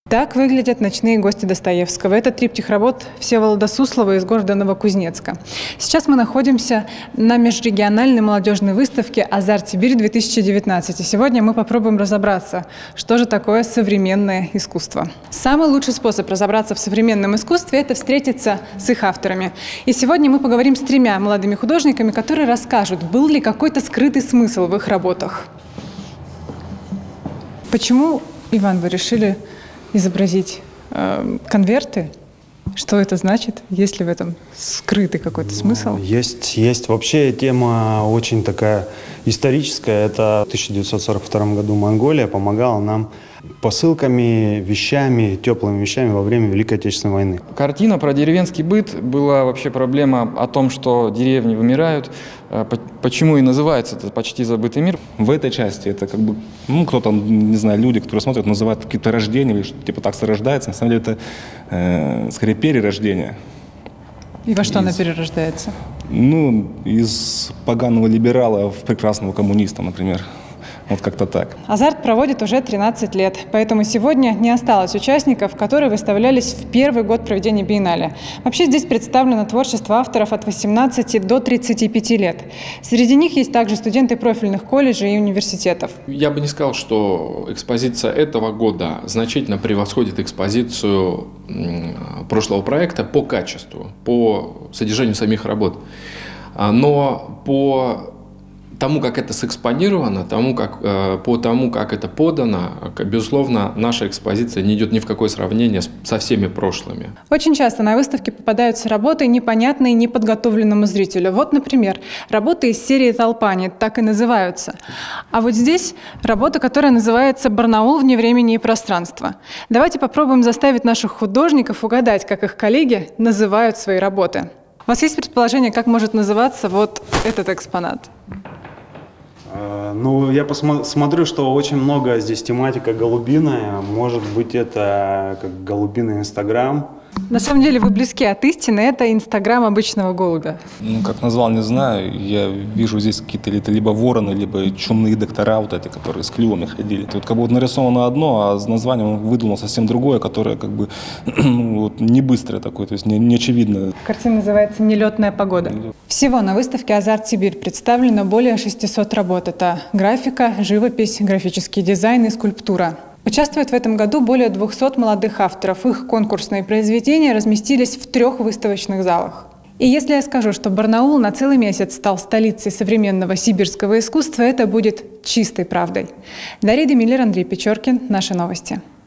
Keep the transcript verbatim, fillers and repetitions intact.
Так выглядят ночные гости Достоевского. Это триптих работ Всеволода Суслова из города Новокузнецка. Сейчас мы находимся на межрегиональной молодежной выставке «Азарт-Сибирь-две тысячи девятнадцать». И сегодня мы попробуем разобраться, что же такое современное искусство. Самый лучший способ разобраться в современном искусстве – это встретиться с их авторами. И сегодня мы поговорим с тремя молодыми художниками, которые расскажут, был ли какой-то скрытый смысл в их работах. Почему, Иван, вы решили изобразить э, конверты? Что это значит? Есть ли в этом скрытый какой-то смысл? Есть, есть. Вообще тема очень такая историческая. Это в тысяча девятьсот сорок втором году Монголия помогала нам посылками, вещами, теплыми вещами во время Великой Отечественной войны. Картина про деревенский быт. Была вообще проблема о том, что деревни вымирают. Почему и называется это «Почти забытый мир». В этой части это как бы, ну, кто-то, не знаю, люди, которые смотрят, называют какие-то рождения или что-то типа так сорождается. На самом деле это э, скорее перерождение. И во что из, она перерождается? Ну, из поганого либерала в прекрасного коммуниста, например. Вот как-то так. «Азарт» проводит уже тринадцать лет, поэтому сегодня не осталось участников, которые выставлялись в первый год проведения биеннале. Вообще здесь представлено творчество авторов от восемнадцати до тридцати пяти лет. Среди них есть также студенты профильных колледжей и университетов. Я бы не сказал, что экспозиция этого года значительно превосходит экспозицию прошлого проекта по качеству, по содержанию самих работ. Но по тому, как это сэкспонировано, тому, как, э, по тому, как это подано, безусловно, наша экспозиция не идет ни в какое сравнение с, со всеми прошлыми. Очень часто на выставке попадаются работы, непонятные неподготовленному зрителю. Вот, например, работы из серии «Толпа», они так и называются. А вот здесь работа, которая называется «Барнаул вне времени и пространства». Давайте попробуем заставить наших художников угадать, как их коллеги называют свои работы. У вас есть предположение, как может называться вот этот экспонат? Ну, я посмотрю, что очень много здесь тематика голубиная. Может быть, это как голубиный Инстаграм. На самом деле вы близки от истины. Это Инстаграм обычного голубя. Ну, как назвал, не знаю. Я вижу здесь какие-то либо вороны, либо чумные доктора, вот эти, которые с клювами ходили. Тут как будто нарисовано одно, а с названием он выдумал совсем другое, которое как бы ну, вот, не быстрое такое, то есть не, не очевидно. Картина называется «Нелетная погода». Всего на выставке «Азарт-Сибирь» представлено более шестисот работ. Это графика, живопись, графический дизайн и скульптура. Участвует в этом году более двухсот молодых авторов. Их конкурсные произведения разместились в трех выставочных залах. И если я скажу, что Барнаул на целый месяц стал столицей современного сибирского искусства, это будет чистой правдой. Дарья Демиллер, Андрей Печоркин. Наши новости.